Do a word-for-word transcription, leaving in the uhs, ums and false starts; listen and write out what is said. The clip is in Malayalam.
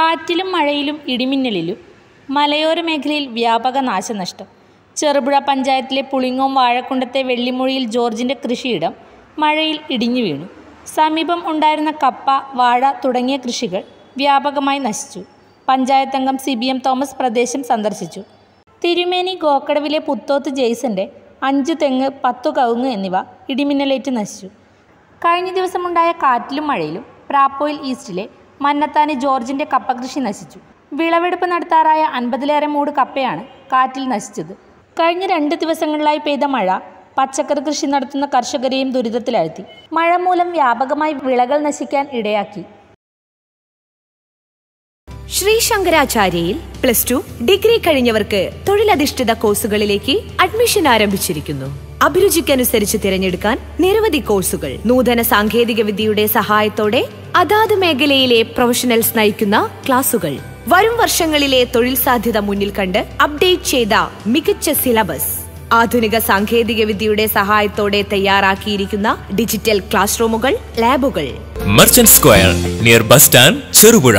കാറ്റിലും മഴയിലും ഇടിമിന്നലിലും മലയോര മേഖലയിൽ വ്യാപക നാശനഷ്ടം. ചെറുപുഴ പഞ്ചായത്തിലെ പുളിങ്ങോം വാഴക്കുണ്ടത്തെ വെള്ളിമുഴിയിൽ ജോർജിൻ്റെ കൃഷിയിടം മഴയിൽ ഇടിഞ്ഞു വീണു. സമീപം ഉണ്ടായിരുന്ന കപ്പ, വാഴ തുടങ്ങിയ കൃഷികൾ വ്യാപകമായി നശിച്ചു. പഞ്ചായത്ത് അംഗം സി ബി എം തോമസ് പ്രദേശം സന്ദർശിച്ചു. തിരുമേനി ഗോക്കടവിലെ പുത്തോത്ത് ജെയ്സന്റെ അഞ്ച് തെങ്ങ്, പത്തു കവുങ്ങ് എന്നിവ ഇടിമിന്നലേറ്റ് നശിച്ചു. കഴിഞ്ഞ ദിവസമുണ്ടായ കാറ്റിലും മഴയിലും പ്രാപ്പോയിൽ ഈസ്റ്റിലെ മന്നത്താനി ജോർജിൻ്റെ കപ്പ കൃഷി നശിച്ചു. വിളവെടുപ്പ് നടത്താറായ അൻപതിലേറെ മൂട് കപ്പയാണ് കാറ്റിൽ നശിച്ചത്. കഴിഞ്ഞ രണ്ട് ദിവസങ്ങളിലായി പെയ്ത മഴ പച്ചക്കറി കൃഷി നടത്തുന്ന കർഷകരെയും ദുരിതത്തിലാഴ്ത്തി. മഴ മൂലം വ്യാപകമായി വിളകൾ നശിക്കാൻ ഇടയാക്കി. ശ്രീ ശങ്കരാചാര്യയിൽ പ്ലസ് ടു, ഡിഗ്രി കഴിഞ്ഞവർക്ക് തൊഴിലധിഷ്ഠിത കോഴ്സുകളിലേക്ക് അഡ്മിഷൻ ആരംഭിച്ചിരിക്കുന്നു. അഭിരുചിക്കനുസരിച്ച് തിരഞ്ഞെടുക്കാൻ നിരവധി കോഴ്സുകൾ. നൂതന സാങ്കേതിക വിദ്യയുടെ സഹായത്തോടെ അതാത് മേഖലയിലെ പ്രൊഫഷണൽസ് നയിക്കുന്ന ക്ലാസുകൾ. വരും വർഷങ്ങളിലെ തൊഴിൽ സാധ്യത മുന്നിൽ കണ്ട് അപ്ഡേറ്റ് ചെയ്ത മികച്ച സിലബസ്. ആധുനിക സാങ്കേതിക വിദ്യയുടെ സഹായത്തോടെ തയ്യാറാക്കിയിരിക്കുന്ന ഡിജിറ്റൽ ക്ലാസ് റൂമുകൾ, ലാബുകൾ. Merchant square near bus stand, Cherupuzha.